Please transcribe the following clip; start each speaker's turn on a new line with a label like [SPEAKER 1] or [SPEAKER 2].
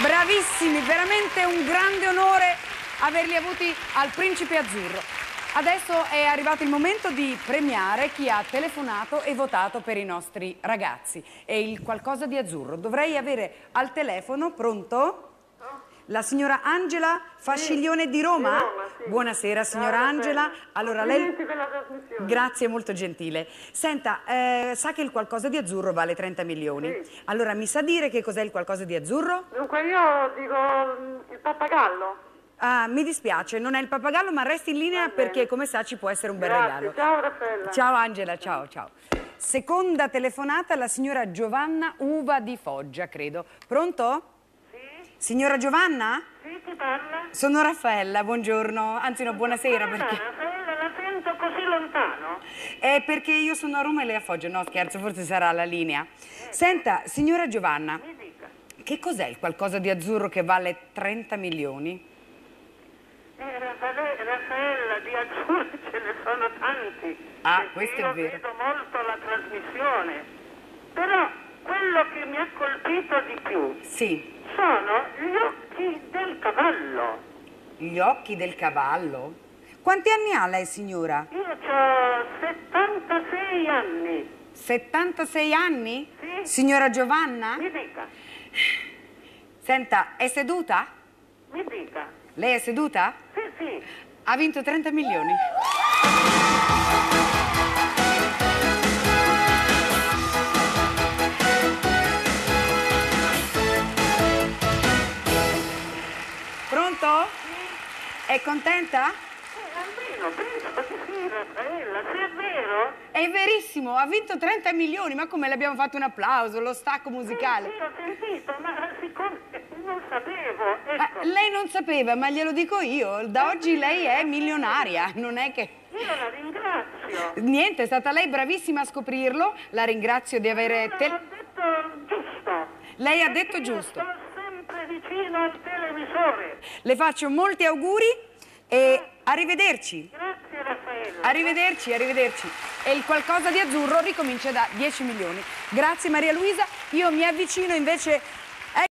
[SPEAKER 1] Bravissimi, veramente un grande onore averli avuti al Principe Azzurro. Adesso è arrivato il momento di premiare chi ha telefonato e votato per i nostri ragazzi. E il qualcosa di azzurro. Dovrei avere al telefono, pronto? La signora Angela Fasciglione di Roma?
[SPEAKER 2] Sì.
[SPEAKER 1] Buonasera signora Angela. Allora lei...
[SPEAKER 2] Per la trasmissione.
[SPEAKER 1] Grazie, molto gentile. Senta, sa che il qualcosa di azzurro vale 30 milioni?
[SPEAKER 2] Sì.
[SPEAKER 1] Allora mi sa dire che cos'è il qualcosa di azzurro?
[SPEAKER 2] Dunque io dico il pappagallo.
[SPEAKER 1] Ah, mi dispiace, non è il pappagallo, ma resti in linea perché come sa ci può essere un bel regalo.
[SPEAKER 2] Ciao Raffaella.
[SPEAKER 1] Ciao Angela, ciao, ciao. Seconda telefonata alla signora Giovanna Uva di Foggia, credo. Pronto?
[SPEAKER 2] Sì?
[SPEAKER 1] Signora Giovanna?
[SPEAKER 2] Sì, ti parla?
[SPEAKER 1] Sono Raffaella, buongiorno, anzi no, buonasera perché...
[SPEAKER 2] Raffaella, la sento così lontano.
[SPEAKER 1] È perché io sono a Roma e lei a Foggia, no scherzo, forse sarà la linea. Senta, signora Giovanna,
[SPEAKER 2] Mi dica.
[SPEAKER 1] che cos'è il qualcosa di azzurro che vale 30 milioni?
[SPEAKER 2] Raffaella, di azzurri ce ne sono tanti.
[SPEAKER 1] Ah,
[SPEAKER 2] perché
[SPEAKER 1] questo è
[SPEAKER 2] io
[SPEAKER 1] vero.
[SPEAKER 2] vedo molto la trasmissione. Però quello che mi ha colpito di più
[SPEAKER 1] Sì,
[SPEAKER 2] sono gli occhi del cavallo.
[SPEAKER 1] gli occhi del cavallo. Quanti anni ha lei, signora?
[SPEAKER 2] Io ho 76 anni.
[SPEAKER 1] 76 anni?
[SPEAKER 2] Sì.
[SPEAKER 1] Signora Giovanna?
[SPEAKER 2] Mi dica,
[SPEAKER 1] Senta, è seduta?
[SPEAKER 2] mi dica.
[SPEAKER 1] Lei è seduta?
[SPEAKER 2] Sì, sì.
[SPEAKER 1] Ha vinto 30 milioni. Pronto? È contenta?
[SPEAKER 2] Almeno penso di sì, Raffaella, se è vero.
[SPEAKER 1] È verissimo, ha vinto 30 milioni, ma come le abbiamo fatto un applauso, lo stacco musicale.
[SPEAKER 2] Sì, ho sentito, ma siccome non sapevo, ecco.
[SPEAKER 1] Lei non sapeva, ma glielo dico io, da oggi lei è milionaria, non è che...
[SPEAKER 2] Io la ringrazio.
[SPEAKER 1] Niente, è stata lei bravissima a scoprirlo, la ringrazio di avere...
[SPEAKER 2] Ho detto giusto.
[SPEAKER 1] Lei ha detto
[SPEAKER 2] Io
[SPEAKER 1] giusto.
[SPEAKER 2] sto sempre vicino al televisore.
[SPEAKER 1] Le faccio molti auguri e arrivederci.
[SPEAKER 2] Grazie, Raffaella.
[SPEAKER 1] Arrivederci, arrivederci. E il qualcosa di azzurro ricomincia da 10 milioni. Grazie Maria Luisa. Io mi avvicino invece